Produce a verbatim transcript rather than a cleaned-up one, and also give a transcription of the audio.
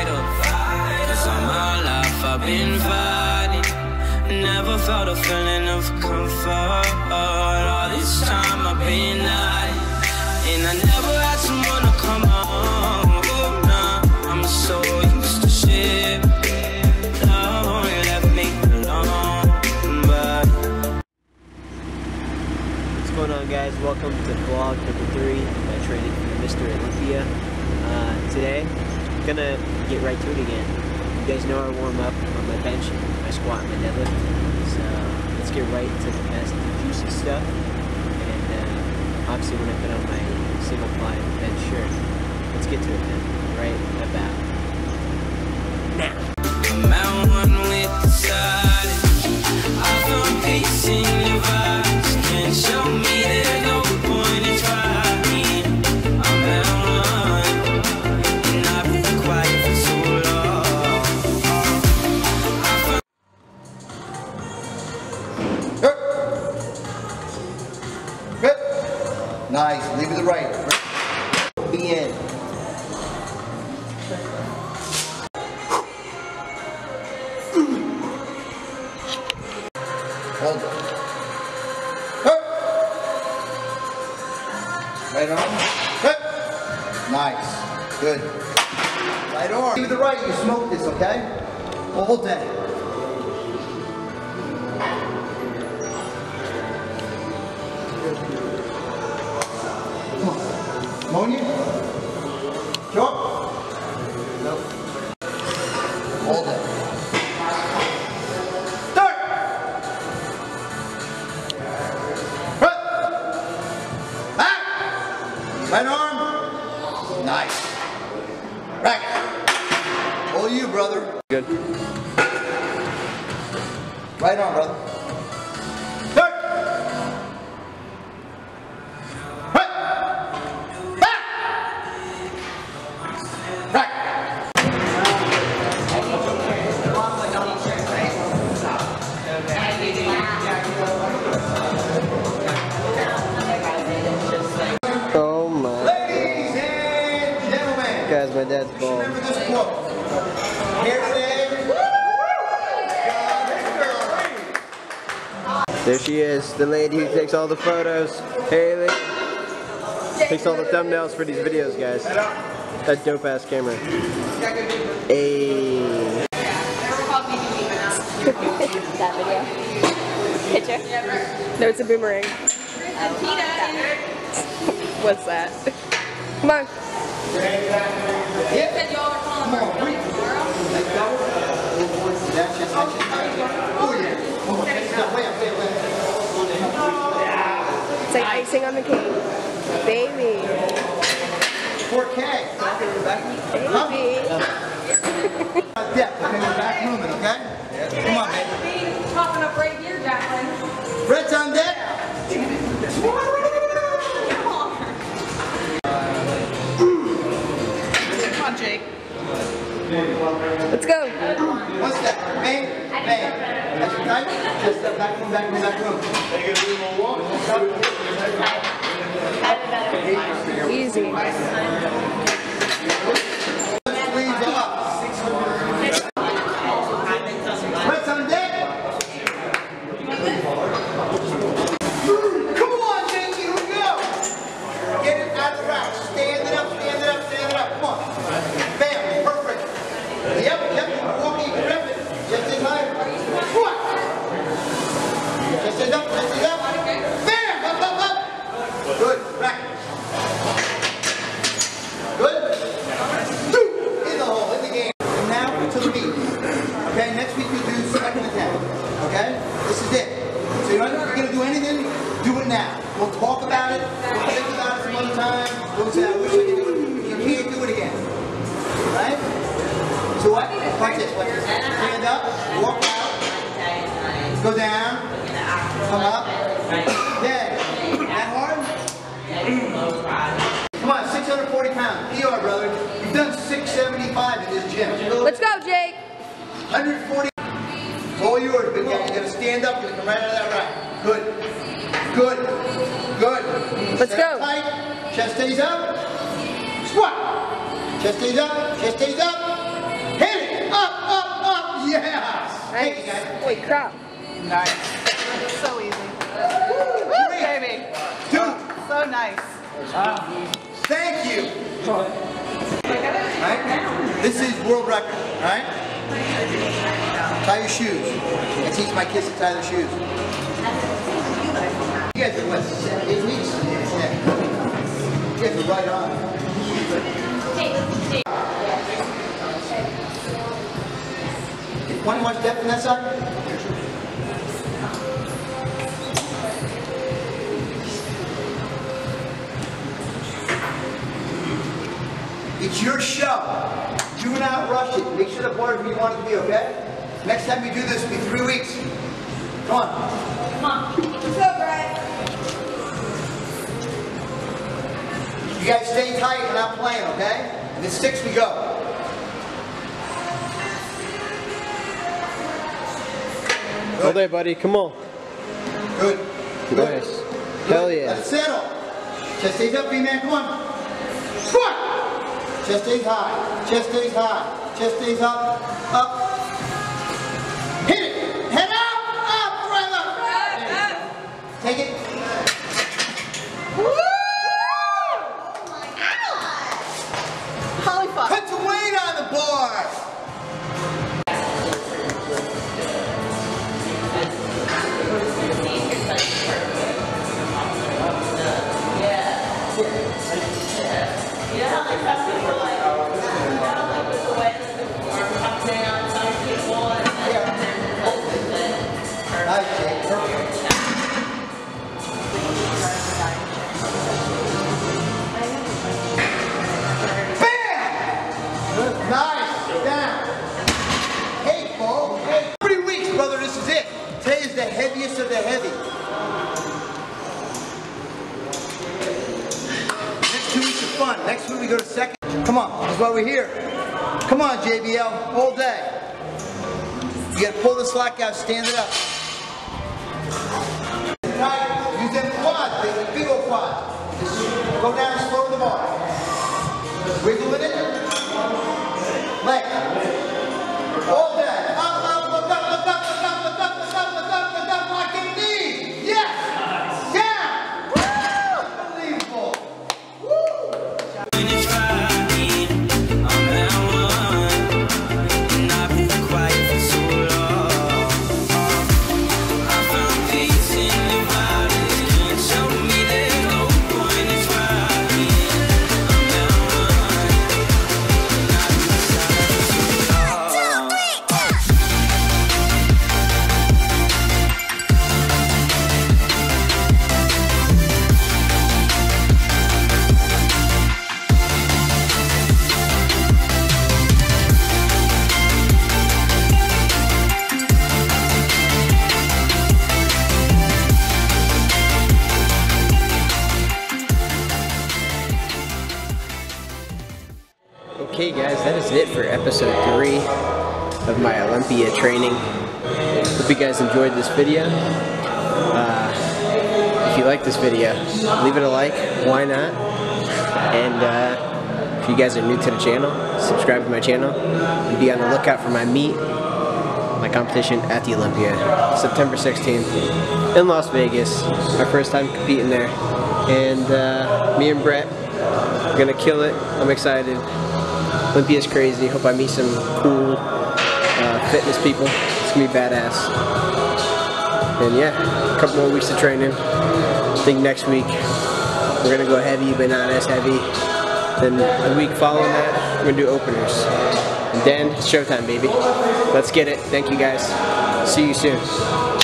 fighter. Cause all my life I've been fighting. Never felt a feeling of comfort. All this time I've been hiding. And I never had someone to come home. Oh, nah, I'm so used to shit. Love only left me alone. But what's going on, guys? Welcome to vlog number three of my training for Mister Olympia. Uh, today, I'm gonna get right to it again. You guys know I warm up on my bench, my squat, and my deadlift. So let's get right to the best, juicy stuff. And uh, obviously, when I put on my single ply bench shirt, let's get to it then. Right about now. I'm at one with the silence. I found peace in your vibes. Can't show me there's no point in trying. I'm at one, and I've been quiet for so long. Good. Nice. Leave it to the right. Be in. Hold it. Hurt. Right arm. Hurt. Nice. Good. Right arm. Leave it to the right. You smoke this, okay? Hold that. Come on. Ammonia? Sure? Nope. Hold it. Start! Right. Back! Right arm. Nice. Back. All you, brother. Good. Right arm, brother. Start! Oh my. Ladies and gentlemen, Guys, my dad's bald. remember this quote. Here today. There she is, the lady who takes all the photos. Haley. Takes all the thumbnails for these videos, guys. That dope ass camera. Ayy. That video. Picture? No, it's a boomerang. What's that? Come on. Yeah. Come on, breathe. Let go. That's just, that's just. Oh yeah. Come on, take it up. Way up, way up, way up. It's like icing on the cake. Baby. four K. Baby. Depth, okay, we're back moving, okay? Come on, baby. Popping up right here, Jacqueline. Red's on deck. Come on, Jake. Let's go. One step. Bang, bang. That's your tight. Just step back, move back, move back, room. Easy. Sleeves up. Red's on deck. Come on, Jake, here we go. Get it out of the rack. Stand it up, stand it up, stand it up. Come on. Bam, perfect. Yep, yep, walking, grab it. Just in higher. What? Just in up, just in up. Bam, up, up, up. Good, rack. Good. Two. In the hole, in the game. And now to the beat. Okay, next week we do second attempt. Okay? This is it. So you're not going to do anything, do it now. We'll talk about it, we'll think about it some other time, we'll say, I wish I could do it. You can't do it again. Right? So what? Watch this, watch this. Stand up, walk out, go down, come up. Yeah. That hard? Come on, six hundred forty pounds. E R, brother. You've done six seventy-five in this gym. Let's go, Jake. one hundred forty. It's all yours, but yeah, you gotta stand up and come right out of that rack. Good. Good. Good. Let's Stay go. Tight. Chest stays up. Squat. Chest stays up. Chest stays up. Holy crap. Nice. So easy. Woo, baby. Dude. So nice. Thank you. Alright? This is world record, alright? Tie your shoes. I teach my kids to tie their shoes. You guys are what, seven, eight weeks? Yeah. You guys are right on. Want to watch depth in that side? It's your show. Do not rush it. Make sure the bar is where you want it to be, okay? Next time we do this will be three weeks. Come on. Come on. Let's go, Brett. You guys stay tight. We're not playing, okay? And then six we go. Go there, buddy. Come on. Good. Good. Nice. Hell yeah. Let it settle. Chest stays up, B-man. Come on. Come on. Chest stays high. Chest stays high. Chest stays up. Up. Hit it. Head up. Up. Right up. Up. Take it. Woo! Holy fuck. Put the weight on the bar. Nice, Jake. Perfect. Bam! Nice. Down. Hey, Bo. Hey. Three weeks, brother. This is it. Today is the heaviest of the heavy. Next two weeks are fun. Next week we go to second. Come on. That's why we're here. Come on, J B L. All day. You gotta pull the slack out, stand it up. Right, use them quads, baby, big old quads. Just go down slow to the bar. Wiggle in it. Leg. All day. Up, up, look up, look up, look up, look up, look up, look up, look up, lock in knees. Yes! Down! Woo! Unbelievable. Woo! When it's Friday, I'm at one, and I've been quiet for so long. I found peace in the violence, show me there's no point. It's Friday, I'm at one, and I've been silent for so long. Okay guys, that is it for episode three of my Olympia training. Hope you guys enjoyed this video. Uh, if you like this video, leave it a like, why not? And uh, if you guys are new to the channel, subscribe to my channel and be on the lookout for my meet, my competition at the Olympia, September sixteenth in Las Vegas. My first time competing there. And uh, me and Brett are gonna kill it. I'm excited. Olympia's crazy. Hope I meet some cool uh, fitness people. It's gonna be badass. And yeah, a couple more weeks of training. I think next week we're gonna go heavy, but not as heavy. Then the week following that, we're gonna do openers. And then it's showtime, baby. Let's get it. Thank you guys. See you soon.